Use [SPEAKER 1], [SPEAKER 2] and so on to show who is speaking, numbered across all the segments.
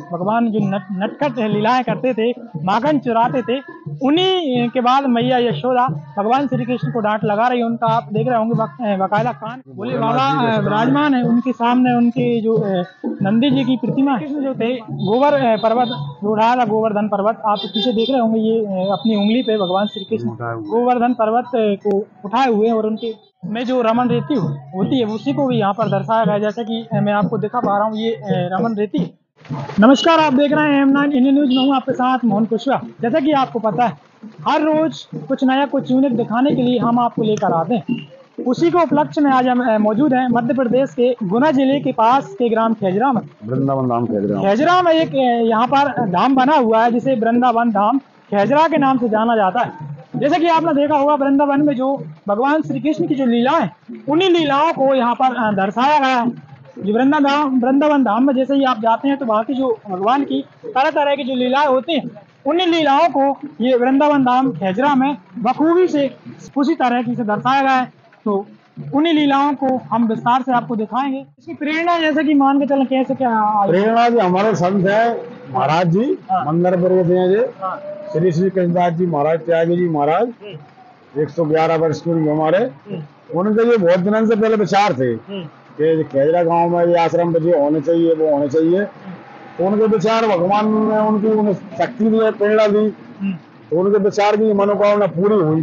[SPEAKER 1] भगवान जो नटखट लीलाएं करते थे, माखन चुराते थे, उन्हीं के बाद मैया यशोदा भगवान श्री कृष्ण को डांट लगा रही है। उनका आप देख रहे होंगे बकायदा कान भोले बाबा विराजमान है, उनके सामने उनके जो नंदी जी की प्रतिमा है। कृष्ण जो थे गोवर पर्वत जो उठाया था, गोवर्धन पर्वत आप पीछे देख रहे होंगे, ये अपनी उंगली पे भगवान श्री कृष्ण गोवर्धन पर्वत को उठाए हुए, और उनके में जो रमन रेती होती है उसी को भी यहाँ पर दर्शाया गया, जैसा कि मैं आपको दिखा पा रहा हूँ, ये रमन रेती। नमस्कार, आप देख रहे हैं M9 इंडियन न्यूज। मैं हूँ आपके साथ मोहन कुशवाहा। जैसा कि आपको पता है, हर रोज कुछ नया कुछ यूनिक दिखाने के लिए हम आपको लेकर आते हैं। उसी को उपलक्ष्य में आज हम मौजूद हैं मध्य प्रदेश के गुना जिले के पास के ग्राम खेजरा में।
[SPEAKER 2] वृंदावन धाम
[SPEAKER 1] खेजरा में एक यहाँ पर धाम बना हुआ है जिसे वृंदावन धाम खेजरा के नाम से जाना जाता है। जैसे कि आपने देखा होगा, वृंदावन में जो भगवान श्री कृष्ण की जो लीलाएं, उन्हीं लीलाओं को यहाँ पर दर्शाया गया है। जो वृंदावन धाम में जैसे ही आप जाते हैं तो वहाँ की जो भगवान की तरह तरह की जो लीलाएं होती हैं, उन्हीं लीलाओं को ये वृंदावन धाम खेजरा में बखूबी से उसी तरह की से दर्शाया गया है। तो उन्हीं लीलाओं को हम विस्तार से आपको दिखाएंगे। इसकी प्रेरणा जैसे कि मान के चलें, कैसे क्या
[SPEAKER 2] प्रेरणा जी हमारे संत है महाराज जी, मंदिर पर्वत जी, श्री श्री कृष्णदास जी महाराज, त्यागी जी महाराज, 111 वर्ष की उम्र हमारे। उनके ये बहुत दिनों से पहले विचार थे कि खेजरा गांव में ये आश्रम जो होने चाहिए वो होने चाहिए। तो उनके विचार भगवान ने उनकी शक्ति दी, प्रेरणा दी, तो उनके विचार की मनोकामना पूरी हुई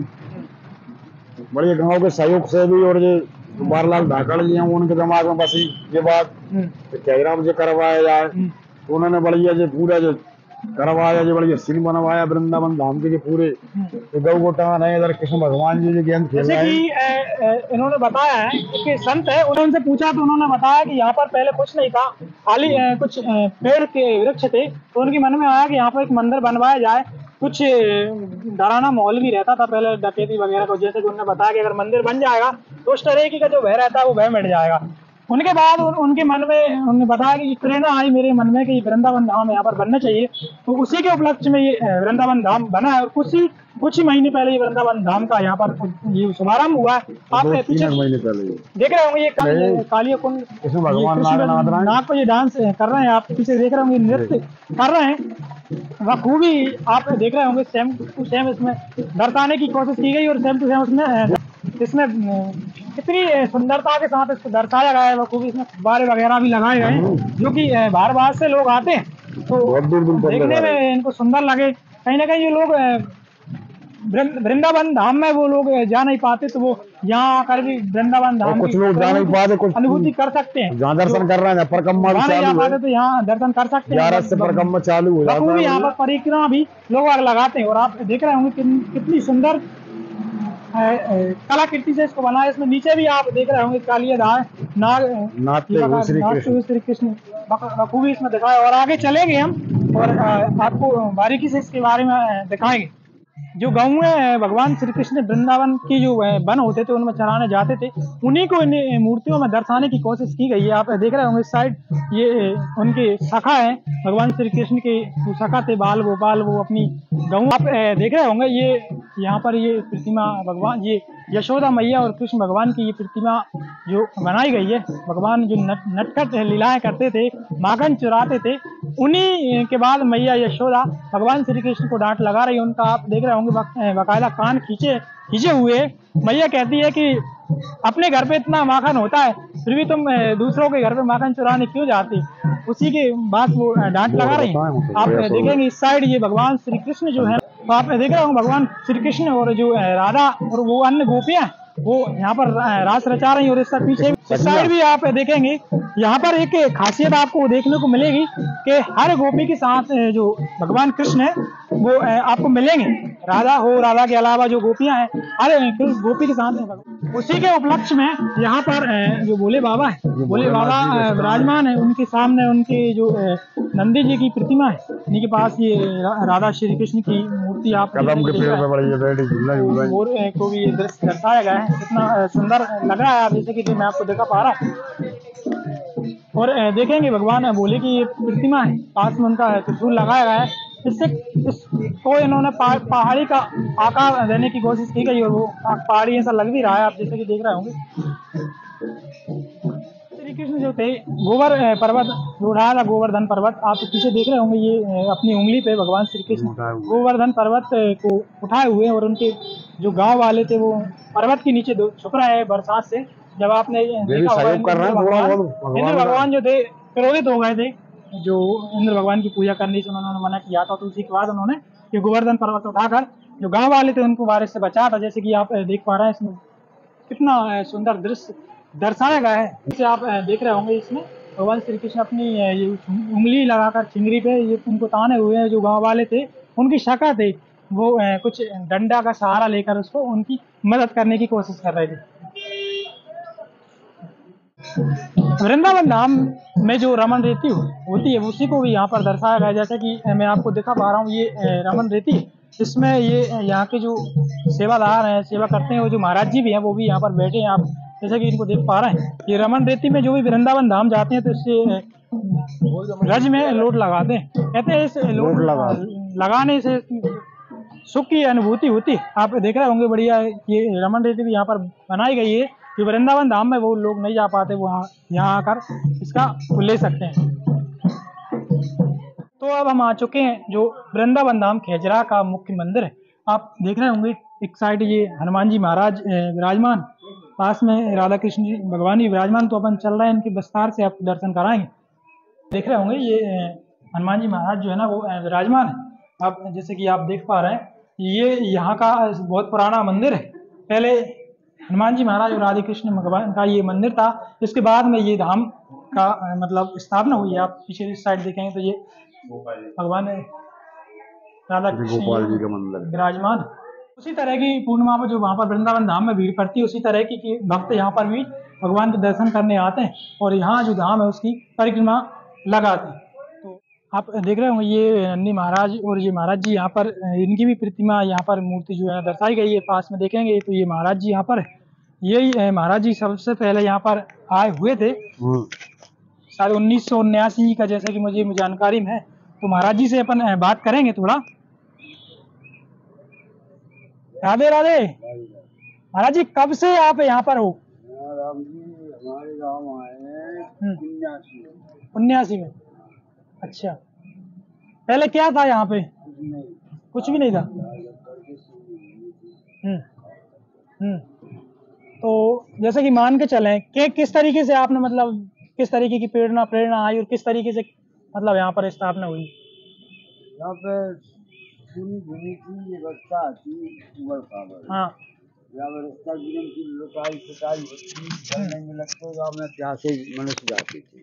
[SPEAKER 2] बड़े गांव के सहयोग से भी। और ये बारलाल धाकड़ जी हैं, उनके दिमाग में बसी ये बात खेजरा में जो करवाया जाए, तो उन्होंने बढ़िया जो पूरा जो करवाया, जो बढ़िया सीन बनवाया वृंदावन धाम के पूरे गौ गोटान है इधर कृष्ण भगवान जी गेंद खेल रहे हैं।
[SPEAKER 1] इन्होंने बताया है कि संत है, उन्होंने पूछा तो उन्होंने बताया कि यहाँ पर पहले कुछ नहीं था, खाली कुछ पेड़ के वृक्ष थे। तो उनके मन में आया कि यहाँ पर एक मंदिर बनवाया जाए। कुछ डराना माहौल भी रहता था पहले, डकैती वगैरह को। जैसे कि उन्होंने बताया कि अगर मंदिर बन जाएगा तो उस तरह की का जो भय रहता है वो भय मिट जाएगा। उनके बाद उनके मन में उन्होंने बताया कि प्रेरणा आई मेरे मन में कि वृंदावन धाम यहाँ पर बनना चाहिए। तो उसी के उपलक्ष्य में ये वृंदावन धाम बना है, और कुछ ही महीने पहले ये वृंदावन धाम का यहाँ पर ये शुभारंभ हुआ है। आप पीछे
[SPEAKER 2] महीने पहले
[SPEAKER 1] देख रहे होंगे, ये कालिया कुंड
[SPEAKER 2] भगवान
[SPEAKER 1] नाग को ये डांस कर रहे हैं। आप पीछे देख रहे होंगे, नृत्य कर रहे हैं। बखूबी आप देख रहे होंगे, सेम टू सेम इसमें दर्शाने की कोशिश की गई, और सेम टू सेम इसमें कितनी सुंदरता के साथ इसको दर्शाया गया है। बखूबी इसमें फुब्बारे वगैरह भी लगाए गए हैं, जो कि बाहर बाहर से लोग आते हैं तो देखने में इनको सुंदर लगे। कहीं ना कहीं ये लोग वृंदावन धाम में वो लोग जा नहीं पाते, तो वो यहाँ आकर भी वृंदावन धाम
[SPEAKER 2] कुछ लोग जा नहीं पाते, कुछ
[SPEAKER 1] अनुभूति कर सकते हैं।
[SPEAKER 2] जहाँ दर्शन कर रहे हैं परिक्रमा
[SPEAKER 1] तो यहाँ दर्शन कर सकते हैं।
[SPEAKER 2] परिक्रमा चालू हो जाता है,
[SPEAKER 1] यहाँ पर परिक्रमा भी लोग लगाते हैं। और आप देख रहे होंगे कितनी सुंदर कलाकृति से इसको बनाया। इसमें नीचे भी आप देख रहे होंगे कालिया नाग श्री कृष्ण बखूबी इसमें दिखाया। और आगे चलेंगे हम और आपको बारीकी से इसके बारे में दिखाएंगे। जो गाँव में भगवान श्री कृष्ण वृंदावन की जो वन होते थे उनमें चराने जाते थे, उन्हीं को इन मूर्तियों में दर्शाने की कोशिश की गई है। आप देख रहे होंगे इस साइड ये उनके सखा है, भगवान श्री कृष्ण के जो सखा थे बाल गोपाल, वो अपनी गाँव आप देख रहे होंगे। ये यहाँ पर ये प्रतिमा भगवान, ये यशोदा मैया और कृष्ण भगवान की ये प्रतिमा जो बनाई गई है। भगवान जो नटखट लीलाएं करते थे, माखन चुराते थे, उन्हीं के बाद मैया यशोदा भगवान श्री कृष्ण को डांट लगा रही है। उनका आप देख रहे होंगे बकायदा कान खींचे हुए। मैया कहती है कि अपने घर पे इतना माखन होता है, फिर भी तुम दूसरों के घर पे माखन चुराने क्यों जाती। उसी के बाद वो डांट लगा रही है। आप देखेंगे इस साइड ये भगवान श्री कृष्ण जो है, तो आप देख रहे होंगे भगवान श्री कृष्ण और जो राधा और वो अन्य गोपियां वो यहाँ पर रास रचा रही है। और इसका पीछे इस साइड भी आप देखेंगे, यहाँ पर एक खासियत आपको देखने को मिलेगी कि हर गोपी के साथ जो भगवान कृष्ण है वो आपको मिलेंगे। राधा के अलावा जो गोपियां हैं हर गोपी के साथ है। उसी के उपलक्ष्य में यहाँ पर जो भोले बाबा विराजमान है, उनके सामने उनके जो नंदी जी की प्रतिमा है, इन्हीं के पास ये राधा श्री कृष्ण की मूर्ति आप
[SPEAKER 2] कदम के पेड़ पे बड़ी
[SPEAKER 1] और को भी दृश्य दर्शाया गया है। कितना सुंदर लग रहा है, आप जैसे कि मैं आपको दिखा पा रहा हूँ। और देखेंगे भगवान भोले की ये प्रतिमा है, पास में उनका त्रिशूल लगाया गया है। इसको इन्होंने पहाड़ी का आकार देने की कोशिश की गई, और वो पहाड़ी ऐसा लग भी रहा है, आप जैसे कि देख रहे होंगे। कृष्ण जो थे पर्वत जो उठाया था, गोवर्धन पर्वत, आप पीछे देख रहे होंगे, ये अपनी उंगली पे भगवान श्री कृष्ण गोवर्धन पर्वत को उठाए हुए, और उनके जो गांव वाले थे वो पर्वत के नीचे छुप रहे हैं बरसात से। जब आपने देखा होगा इंद्र भगवान जो थे क्रोधित हो गए थे, जो इंद्र भगवान की पूजा करने से उन्होंने मना किया था, तो उसी के बाद उन्होंने ये गोवर्धन पर्वत उठाकर जो गांव वाले थे उनको बारिश से बचाया था। जैसे कि आप देख पा रहे हैं, इसमें कितना सुंदर दृश्य दर्शाया गया है। जैसे आप देख रहे होंगे, इसमें भगवान श्री कृष्ण अपनी ये उंगली लगाकर चिंगरी पे ये उनको ताने हुए हैं। जो गांव वाले थे उनकी शाखा थे, वो कुछ डंडा का सहारा लेकर उसको उनकी मदद करने की कोशिश कर रहे थे। वृंदावन धाम में जो रमन रेती होती है उसी को भी यहाँ पर दर्शाया गया है। जैसे कि मैं आपको दिखा पा रहा हूँ, ये रमन रेती, इसमें ये यहाँ के जो सेवादार हैं, सेवा करते हैं, वो जो महाराज जी भी हैं वो भी यहाँ पर बैठे हैं। आप जैसे कि इनको देख पा रहे हैं, ये रमन रेती में जो भी वृंदावन धाम जाते हैं तो इससे रज में लोट लगाते हैं। कहते हैं इस लोट लगाने से सुख की अनुभूति होती। आप देख रहे होंगे बढ़िया, ये रमन रेती भी यहाँ पर बनाई गई है। जो वृंदावन धाम में वो लोग नहीं जा पाते, वो यहाँ आकर इसका ले सकते हैं। तो अब हम आ चुके हैं जो वृंदावन धाम खेजरा का मुख्य मंदिर है। आप देख रहे होंगे एक साइड ये हनुमान जी महाराज विराजमान, पास में राधा कृष्ण जी भगवान जी विराजमान। तो अपन चल रहे हैं, इनके विस्तार से आपको दर्शन कराएंगे। देख रहे होंगे ये हनुमान जी महाराज जो है ना वो विराजमान है। आप जैसे कि आप देख पा रहे हैं, ये यहाँ का बहुत पुराना मंदिर है। पहले हनुमान जी महाराज और राधा कृष्ण भगवान का ये मंदिर था। इसके बाद में ये धाम का मतलब स्थापना हुई है। आप पीछे इस साइड देखेंगे तो ये भगवान राधा कृष्ण जी का मंदिर विराजमान। उसी तरह की पूर्णिमा में जो वहाँ पर वृंदावन धाम में भीड़ पड़ती है, उसी तरह की भक्त यहाँ पर भी भगवान के दर्शन करने आते हैं और यहाँ जो धाम है उसकी परिक्रमा लगाते हैं। तो आप देख रहे होंगे ये नंदी महाराज और ये महाराज जी यहाँ पर, इनकी भी प्रतिमा यहाँ पर मूर्ति जो है दर्शाई गई है। पास में देखेंगे तो ये महाराज जी यहाँ पर, यही महाराज जी सबसे पहले यहाँ पर आए हुए थे शायद 1979 का, जैसा कि मुझे जानकारी में है। तो महाराज जी से अपन बात करेंगे थोड़ा। राधे राधे। महाराज जी कब से आप यहाँ पर हो?
[SPEAKER 2] राम जी हमारे गांव आए हैं
[SPEAKER 1] 79 में। अच्छा, पहले क्या था यहाँ पे? कुछ भी नहीं था। तो जैसे कि मान के चलें कि किस तरीके से आपने मतलब किस तरीके की प्रेरणा आई और किस तरीके से मतलब यहाँ पर स्थापना हुई?
[SPEAKER 2] यहाँ पे सुनी भूमि की व्यवस्था थी, हाँ, यहाँ पर रास्ता जीवन की लुटाई पिटाई होती, जल नहीं मिलते, गाँव में प्यासे मनुष्य जाते थे।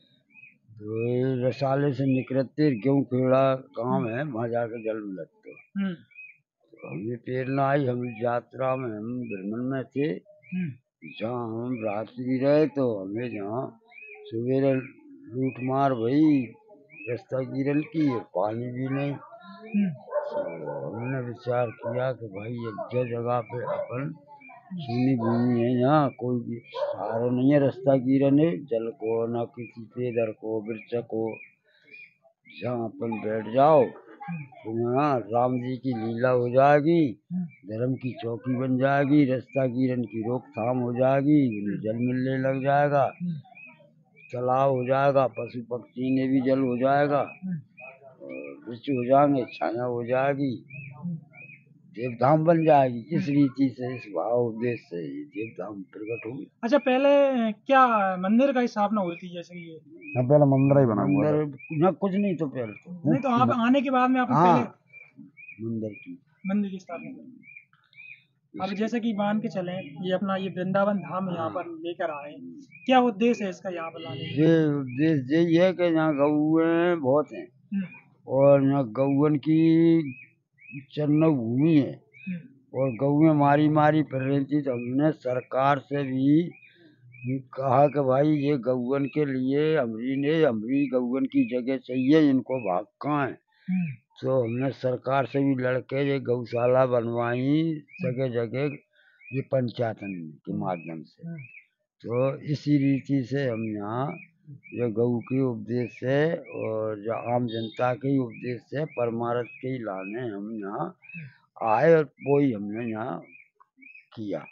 [SPEAKER 2] तो रसाले से निकलते गेहूँ खेड़ा काम है, वहाँ जाकर जल मिलते। तो हमें प्रेरणा आई, हम यात्रा में हम भ्रमण में थे, जहाँ हम रात्रि रहे तो हमें जहाँ सवेरे लूट मार भई, रास्ता गिरल की, पानी भी नहीं। तो हमने विचार किया कि भाई एक जगह पे अपन सुनी भूमि है, यहाँ कोई भी सहारा नहीं है, रास्ता गिरने जल को न किसी पेदर को वृक्ष को, जहाँ अपन बैठ जाओ तो यहाँ राम जी की लीला हो जाएगी, धर्म की चौकी बन जाएगी, रास्ता गिरन की रोकथाम हो जाएगी, जल मिलने लग जाएगा, तालाब हो जाएगा, पशु पक्षी ने भी जल हो जाएगा, वृक्ष हो जाएंगे, छाया हो जाएगी, देवधाम बन जाएगी। इस रीति से, इस भाव उद्देश्य से देवधाम प्रकट हुई।
[SPEAKER 1] अच्छा, पहले क्या मंदिर का स्थापना हुई थी? जैसे ये
[SPEAKER 2] पहले मंदिर ही बना हुआ था, न कुछ नहीं तो पहले तो
[SPEAKER 1] नहीं, तो आप आने के बाद में आपने पहले मंदिर की स्थापना की। अब जैसे कि मान के चलें ये अपना ये वृंदावन धाम यहाँ पर लेकर आए, क्या उद्देश्य है इसका यहाँ पर लाने?
[SPEAKER 2] ये उद्देश्य यही है कि यहाँ गौएं बहुत हैं और यहाँ गौवन की चरन भूमि है और गौएं मारी मारी फिर रही थी। तो हमने सरकार से भी कहा कि भाई ये गौवन के लिए हमरी गौवन की जगह चाहिए, इनको भाग कहाँ है। तो हमने सरकार से भी लड़के ये गौशाला बनवाई जगह जगह, ये पंचायतन के माध्यम से। तो इसी रीति से हम यहाँ जो गौ के उपदेश से और जो आम जनता के उपदेश से परमार्थ के ही लाने हम यहाँ आए और वही हमने यहाँ किया।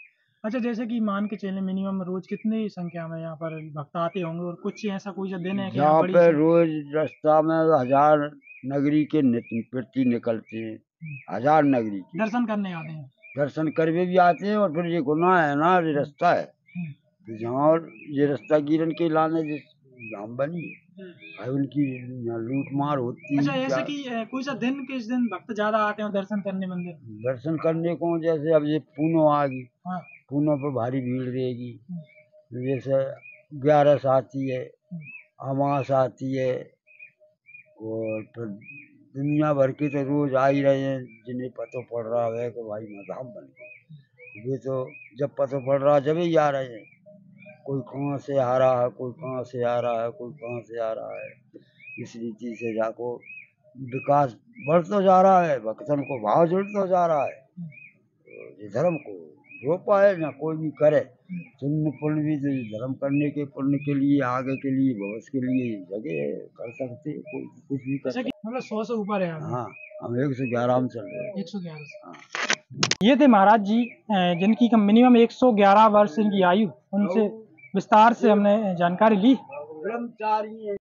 [SPEAKER 1] अच्छा, जैसे कि मान के चले मिनिमम रोज कितनी संख्या में यहाँ पर भक्त आते होंगे, और कुछ ऐसा कोई सा दिन है कि
[SPEAKER 3] यहाँ
[SPEAKER 1] बड़ी
[SPEAKER 3] पे रोज रास्ता में 1000 नगरी के प्रति निकलते हैं, 1000 नगरी के
[SPEAKER 1] दर्शन करने आते हैं?
[SPEAKER 3] दर्शन करके भी आते हैं। और फिर ये गुनाह है ना, ये रास्ता है तो जहाँ, और ये रास्ता गिरन के लाने जिस धाम बनी है उनकी यहाँ लूट मार होती
[SPEAKER 1] अच्छा,
[SPEAKER 3] है।
[SPEAKER 1] ऐसे कि कोई सा दिन किस दिन भक्त ज्यादा आते हैं दर्शन करने मंदिर?
[SPEAKER 3] दर्शन करने को जैसे अब ये पूनो आ गई,
[SPEAKER 1] हाँ।
[SPEAKER 3] पूनो पे भारी भीड़ रहेगी, जैसे 11 आती है, अमास आती है, और फिर दुनिया भर के तो रोज आ ही रहे हैं जिन्हें पता पड़ रहा है कि भाई मधाम बन गए, वे तो जब पता पड़ रहा जब ही आ रहे हैं। कोई कहाँ से आ रहा है, कोई कहाँ से आ रहा है, कोई कहाँ से आ रहा है। इस रीति से जाको विकास बढ़ता जा रहा है, भक्तन को भाव जुड़ता जा रहा है। तो ये धर्म को जो पाए ना कोई भी करे, पुण्य पुण्य भी तो धर्म करने के पुण्य के लिए, आगे के लिए, भविष्य के लिए जगह है, कर सकते हैं, कोई कुछ भी कर सकते।
[SPEAKER 1] मतलब 100 से ऊपर है?
[SPEAKER 3] हाँ, हम 111 में चल रहे हैं।
[SPEAKER 1] 111 से।
[SPEAKER 3] हाँ।
[SPEAKER 1] ये थे महाराज जी जिनकी मिनिमम 111 वर्ष इनकी आयु, उनसे विस्तार से हमने जानकारी ली।
[SPEAKER 3] ब्रह्मचारी